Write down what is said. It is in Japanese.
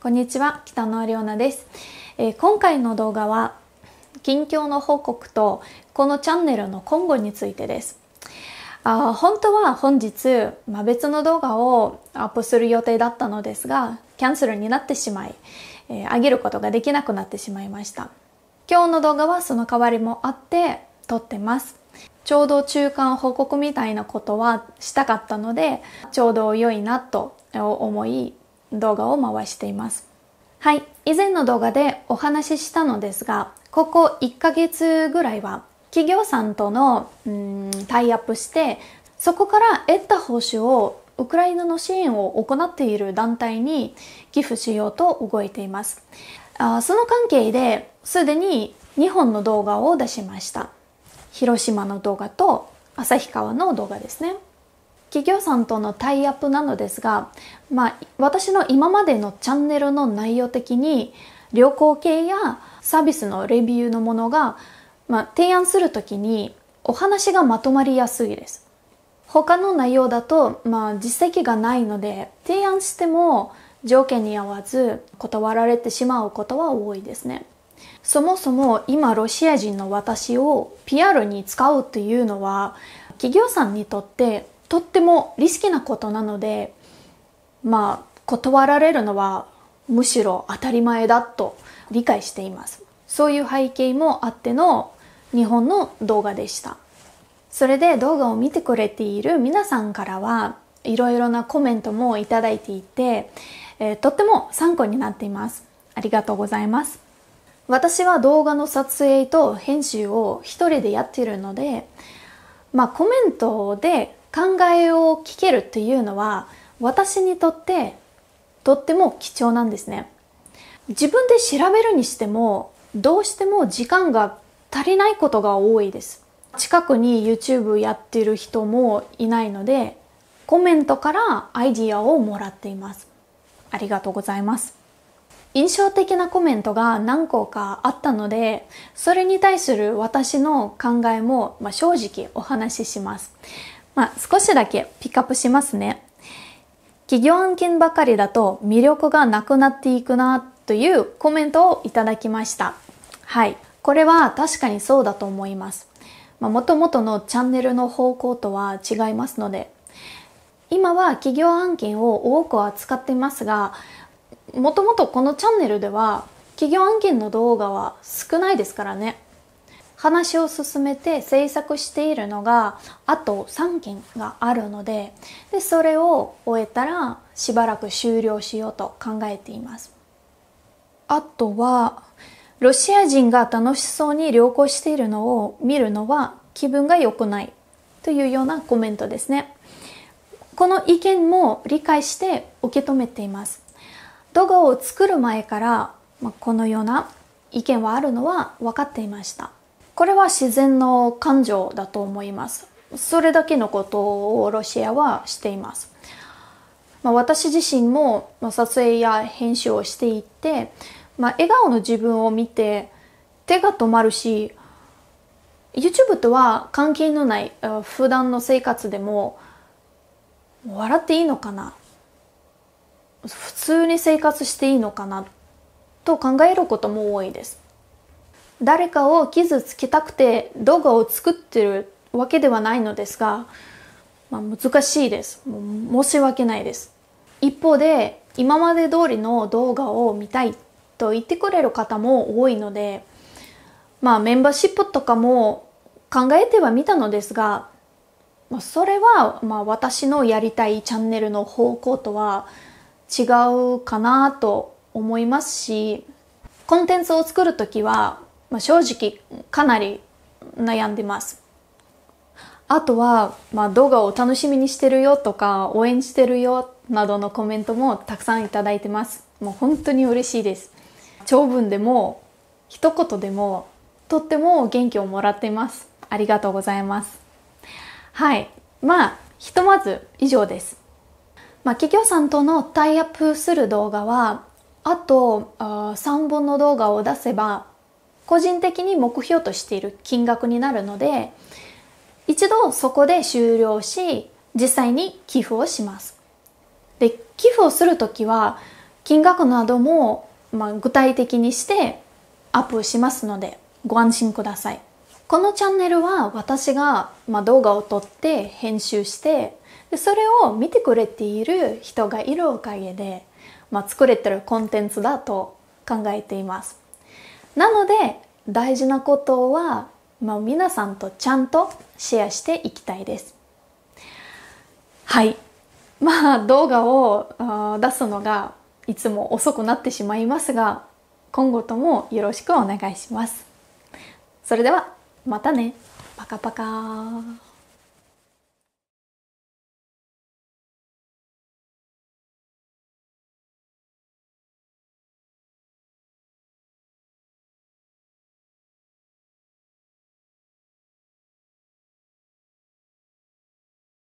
こんにちは、北野亮奈です。今回の動画は近況の報告とこのチャンネルの今後についてです。本当は本日、別の動画をアップする予定だったのですが、キャンセルになってしまい、上げることができなくなってしまいました。今日の動画はその代わりもあって撮ってます。ちょうど中間報告みたいなことはしたかったので、ちょうど良いなと思い動画を回しています。はい、以前の動画でお話ししたのですが、ここ1ヶ月ぐらいは企業さんとのタイアップして、そこから得た報酬をウクライナの支援を行っている団体に寄付しようと動いています。その関係ですでに2本の動画を出しました。広島の動画と旭川の動画ですね。企業さんとのタイアップなのですが、私の今までのチャンネルの内容的に旅行系やサービスのレビューのものが、提案するときにお話がまとまりやすいです。他の内容だと、実績がないので提案しても条件に合わず断られてしまうことは多いですね。そもそも今ロシア人の私を PR に使うというのは企業さんにとってとってもリスキーなことなので、断られるのはむしろ当たり前だと理解しています。そういう背景もあっての日本の動画でした。それで動画を見てくれている皆さんからはいろいろなコメントもいただいていて、とっても参考になっています。ありがとうございます。私は動画の撮影と編集を一人でやっているので、コメントで考えを聞けるっていうのは私にとってとっても貴重なんですね。自分で調べるにしてもどうしても時間が足りないことが多いです。近くに YouTube やってる人もいないのでコメントからアイディアをもらっています。ありがとうございます。印象的なコメントが何個かあったので、それに対する私の考えも正直お話しします。少しだけピックアップしますね。企業案件ばかりだと魅力がなくなっていくなというコメントをいただきました。はい。これは確かにそうだと思います。もともとのチャンネルの方向とは違いますので、今は企業案件を多く扱っていますが、もともとこのチャンネルでは企業案件の動画は少ないですからね。話を進めて制作しているのがあと3件があるので、それを終えたらしばらく終了しようと考えています。あとはロシア人が楽しそうに旅行しているのを見るのは気分が良くないというようなコメントですね。この意見も理解して受け止めています。動画を作る前から、このような意見はあるのは分かっていました。これは自然の感情だと思います。それだけのことをロシアはしています。私自身も撮影や編集をしていて、笑顔の自分を見て手が止まるし、YouTube とは関係のない普段の生活でも笑っていいのかな、普通に生活していいのかなと考えることも多いです。誰かを傷つけたくて動画を作ってるわけではないのですが、難しいです。申し訳ないです。一方で今まで通りの動画を見たいと言ってくれる方も多いので、メンバーシップとかも考えてはみたのですが、それは私のやりたいチャンネルの方向とは違うかなと思いますし、コンテンツを作るときは、正直かなり悩んでます。あとは、動画を楽しみにしてるよとか応援してるよなどのコメントもたくさんいただいてます。もう本当に嬉しいです。長文でも一言でもとっても元気をもらっています。ありがとうございます。はい。ひとまず以上です。企業さんとのタイアップする動画はあと3本の動画を出せば個人的に目標としている金額になるので、一度そこで終了し実際に寄付をします。で、寄付をするときは企金額なども、具体的にしてアップしますのでご安心ください。このチャンネルは私が、動画を撮って編集してでそれを見てくれている人がいるおかげで、作れてるコンテンツだと考えています。なので大事なことは、皆さんとちゃんとシェアしていきたいです。はい。動画を出すのがいつも遅くなってしまいますが、今後ともよろしくお願いします。それではまたね。パカパカ。